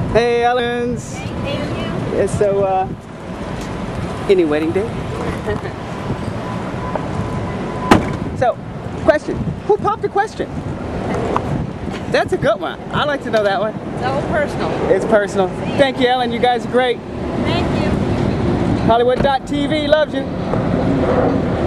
Hey, Ellens. Hey, thank you. Yeah, so, any wedding day? So, question. Who popped the question? That's a good one. I'd like to know that one. It's all personal. It's personal. Thank you, Ellen. You guys are great. Thank you. Hollywood.tv loves you.